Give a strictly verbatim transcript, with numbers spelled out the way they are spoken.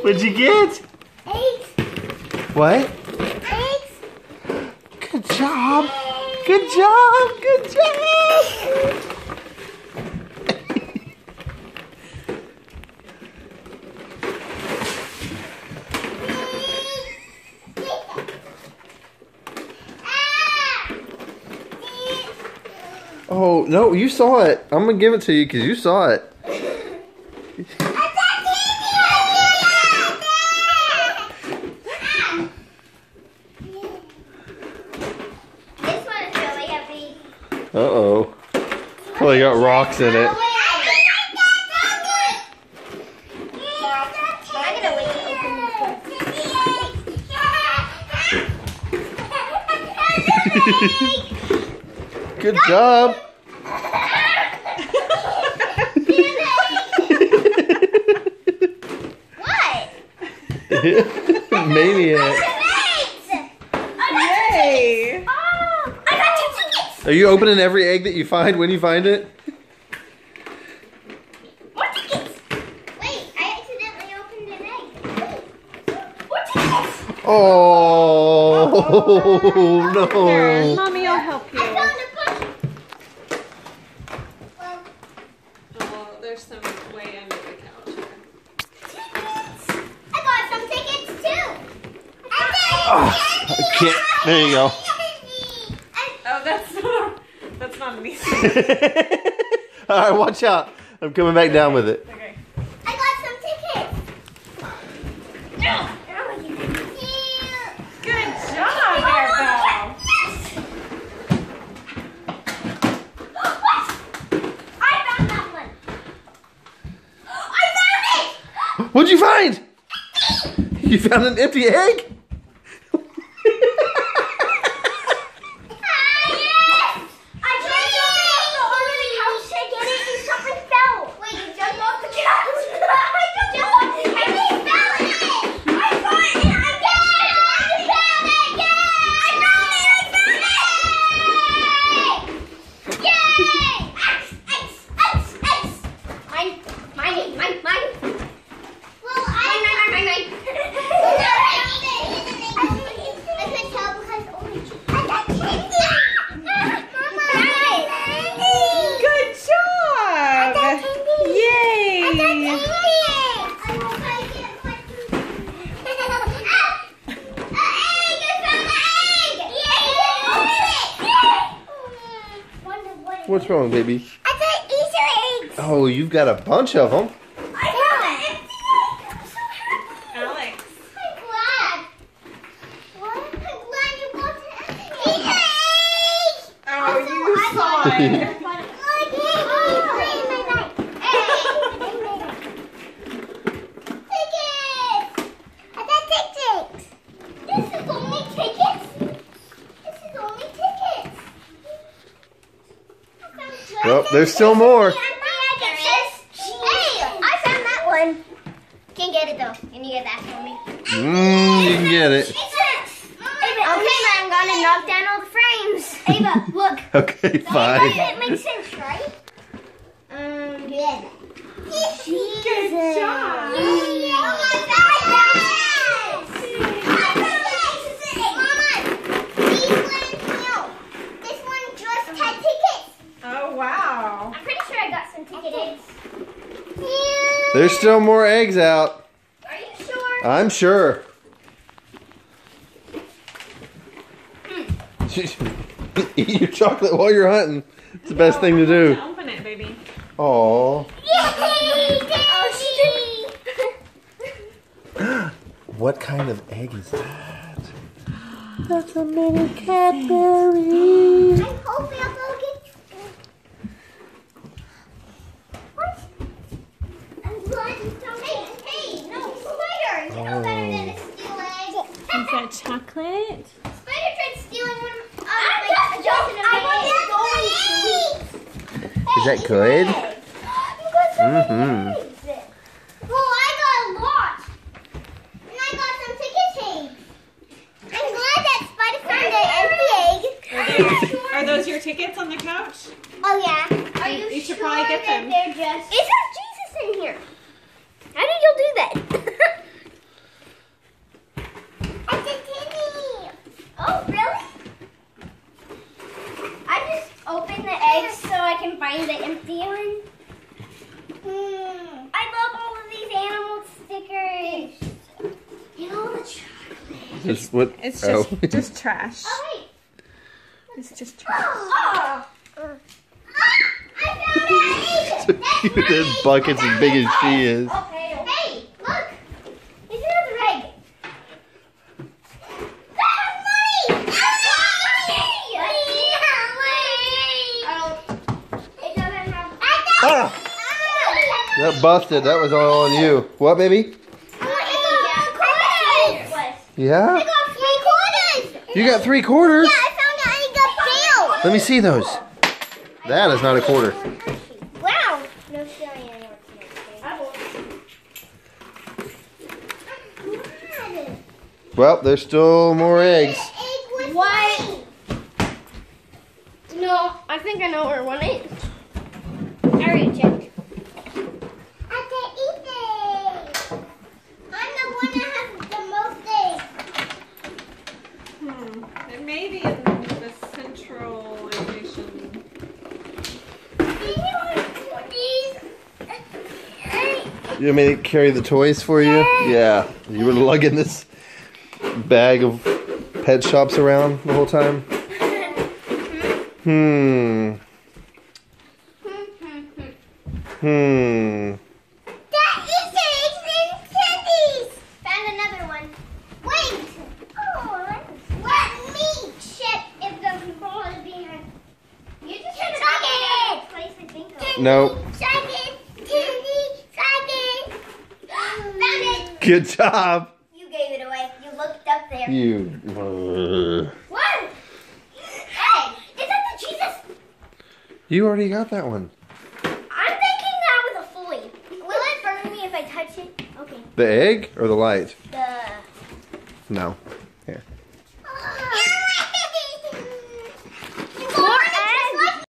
What'd you get? Eggs. What? Eggs. Good job. Good job. Good job. Oh, no, you saw it. I'm going to give it to you because you saw it. Uh-oh. Probably got rocks in it. Good job. What? Maniac. Yay! Oh, I got two tickets. Are you opening every egg that you find when you find it? More tickets. Wait, I accidentally opened an egg. More tickets. Oh, no. Here, Mommy will help you. I found a bunch. Well, Oh, there's some way under the couch. tickets. I got some tickets too. Oh, I can't. There you go. Oh, that's not. That's not an easy. All right, watch out. I'm coming back down with it. Okay. I got some tickets. Good job, Maribel. I found that one. I found it. What'd you find? You found an empty egg? What's wrong, baby? I got Easter eggs. Oh, you've got a bunch of them. I got an empty egg. I'm so happy. Alex. I'm glad. What? I'm glad you got an Easter egg. Oh, you saw it. Well, there's still more. Hey, I found that one. Can't get it though. Can you get that for me? Mmm, you can get it. Okay, I'm gonna knock down all the frames. Ava, look. Okay, fine. It makes sense, right? Um, yeah. Good job. Oh my God! Mama, these ones, no. This one just had tickets. Oh, wow. I'm pretty sure I got some ticket eggs. There's still more eggs out. Are you sure? I'm sure. Eat your chocolate while you're hunting. It's the best thing to do. Open it, baby. Aww. Yay! What kind of egg is that? That's a mini Cadbury. I'm hoping I'll go get. What? I'm glad you found it. Hey, no, Spider! You know better than to steal eggs. Is that chocolate? Spider tried stealing one of my Johnson and Is that good? You got some Mm-hmm. eggs. Well, I got a lot. And I got some ticket eggs. I'm glad that Spider found an empty egg. Are those your tickets on the couch? Oh, yeah. Are You- you, you should sure probably get that them. they're just... It says Jesus in here. How did you do that? can find the empty one. Mm. I love all of these animal stickers. You know the chocolate. Just what? It's oh. just just trash. Oh wait. It's just trash. Oh. Ah, I found an egg. That's my That egg. bucket's I as big found as she an egg. is. Okay. Hey, look. It's another egg. That's money. It doesn't have. Ah! That busted. That was all on you. What, baby? Yeah? I got three quarters. You got three quarters? Yeah, I found out I got failed. Let me see those. That is not a quarter. Wow. No stealing anymore. Well, there's still more eggs. What? No, I think I know where one is. I already checked. I can eat it. I'm the one that has the most eggs. Hmm. It may be in the central location. You want me to carry the toys for you? Yeah. You were lugging this bag of pet shops around the whole time? Hmm. Hmm. That is eggs and candies. Found another one. Wait. Oh, let me check if the ball is behind. You just check it. Place I think of. Nope. Second, candy, second. Found it. Good job. You gave it away. You looked up there. You. Uh, What? Hey, is that the Jesus? you already got that one. I'm thinking that was a fully. Will it burn me if I touch it? Okay. The egg or the light? The. No.